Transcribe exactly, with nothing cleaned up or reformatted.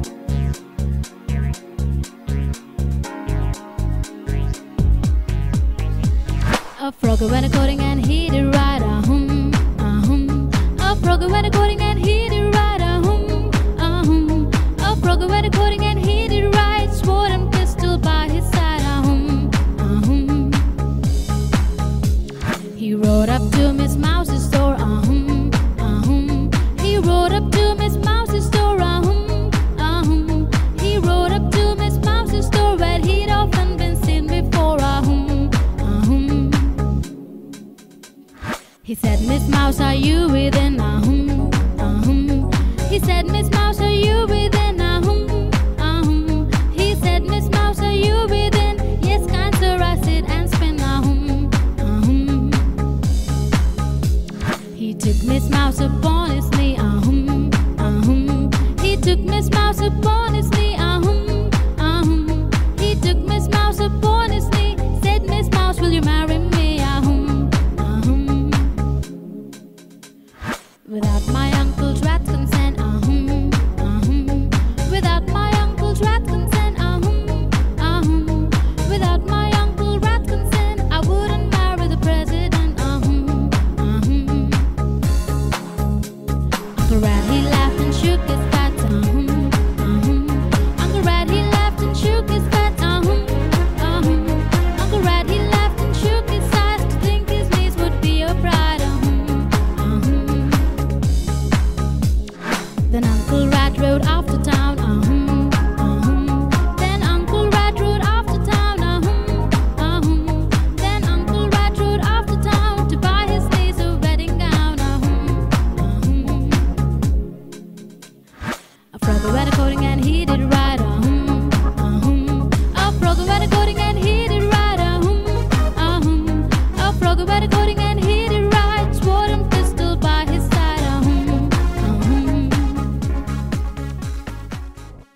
A frog went a coating and he did right, a hum, a hum. A frog went a coating and he did right, a hum, a hum. A frog went a coating and he did right, sword and pistol by his side, a hum, a hum. He rode up to Miss Mouse's door, a hum, a hum. He rode up to Miss Mouse's door, a hum, a hum. He rode up to Miss Mouse's door where he'd often been seen before, a hum, a hum. He said, Miss Mouse, are you within? Ah hum, ah hum. He said, Miss Mouse, are you within? Ah hum, ah hum. He said, Miss Mouse, are you within? Yes, kind sir, I sit and spin. Ah hum, ah hum. He took Miss Mouse upon his knee. Ah hum, ah hum. He took Miss Mouse upon his knee. Ah hum, ah hum. He took Miss Mouse upon his knee. Said, Miss Mouse, will you marry me? Ah hum, ah hum. Without my uncle's rat consent, ah hum, ah hum. Without my uncle's rat consent, ah hum, ah hum. Without my uncle's rat consent, I wouldn't marry the president, ah hum, ah hum. Uncle Rat, he laughed and shook his fat, ah hum, ah hum. Uncle Rat, he laughed and shook his fat, ah hum, ah hum. Uncle Rat, he laughed and shook his sides to think his niece would be a bride, ah hum, ah hum. Then Uncle Rat rode off to town, ah hum, ah hum. Then Uncle Rat rode off to town, ah hum, ah hum. Then Uncle Rat rode off to town to buy his niece a wedding gown, ah hum, ah hum. A frog went a coating and he did right.